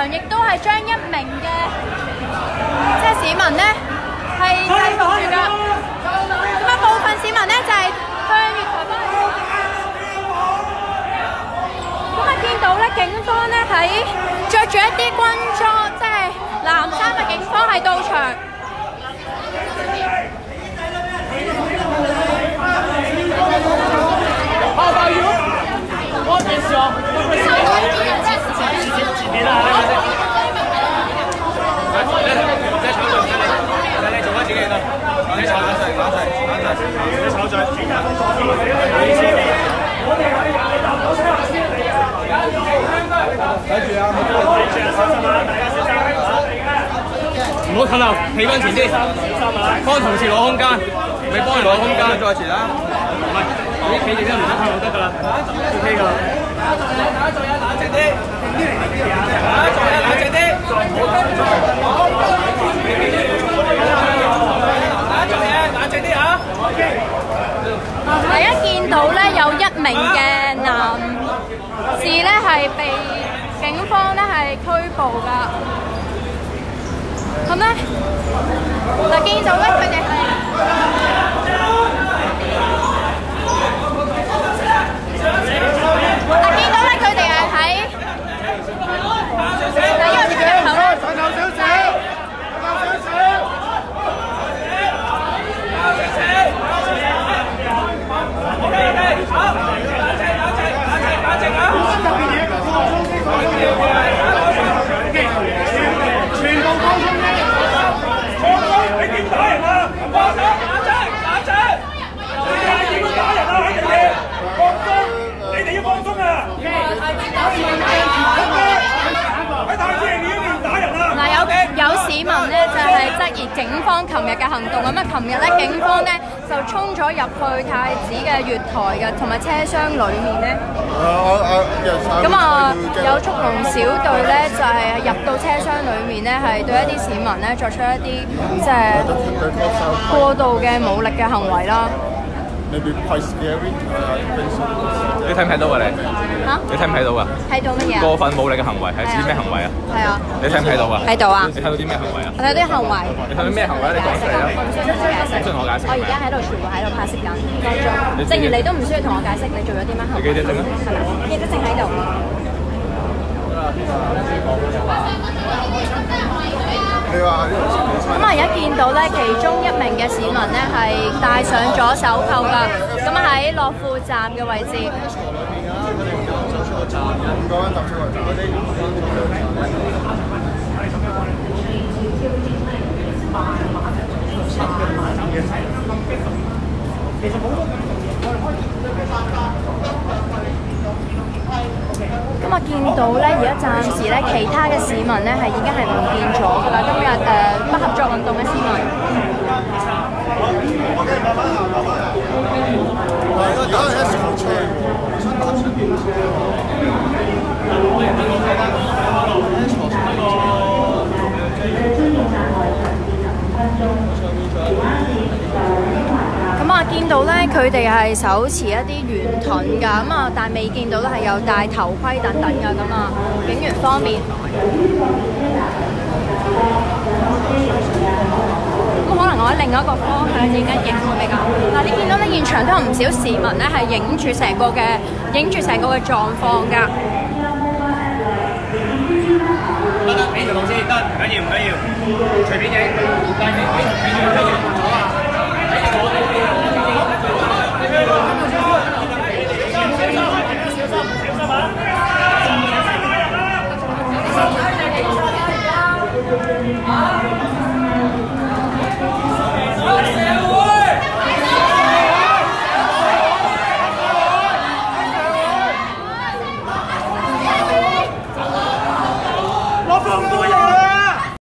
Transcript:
場亦都係將一名嘅即係市民咧係制服住㗎。咁啊，部分市民咧就係向月台方向。咁啊，見到咧警方咧喺着住一啲軍裝，即係藍衫嘅警方係到場。 唔好近流，企翻前啲，幫同事攞空間，你幫佢攞空間，再前啦。唔係，你企定啲唔好睇就得㗎啦 ，OK 㗎啦。冷靜啲，冷靜啲，冷靜啲嚇。 大家見到咧有一名嘅男士咧係被警方咧係拘捕㗎。咁咧，嗱見到咧佢哋係，嗱見到咧佢哋係喺第一個出入口咧，有市民咧就係質疑警方琴日嘅行動咁啊！琴日咧警方咧就衝咗入去太子嘅月台嘅同埋車廂裡面咧。咁啊，有速龍小隊咧就係入到車廂裡面咧，係對一啲市民咧作出一啲即係過度嘅武力嘅行為啦。 你睇唔睇到啊？你嚇？你睇唔睇到啊？ 睇到乜嘢？ 過分武力嘅行為係指咩行為啊？ 係啊。 你睇唔睇到啊？ 睇到啊。 你睇到啲咩行為啊？ 我睇到啲行為。 你睇到咩行為？你講出嚟啊！ 我唔需要同你解釋。 唔需要我解釋。 我而家喺度全部喺度拍攝緊當中。正如你都唔需要同我解釋你做咗啲乜行為。 你記者證啊？ 係咪？記者證喺度。咁啊！而家見到咧，其中一名嘅市民咧係戴上咗手扣㗎。咁啊喺樂富站嘅位置。咁啊，見到咧，而家暫時咧，其他嘅市民咧係已經係唔見咗㗎啦。今日不合作運動嘅市民。咁啊，見到咧，佢哋係手持一啲圓盾㗎，咁啊，但未見到咧係有戴頭盔等等㗎，咁啊，警員方面。咁可能我喺另一個方向影一影會比較好。嗱，你見到咧現場都有唔少市民咧係影住成個嘅狀況㗎。 得，俾條路先得，唔緊要，隨便影，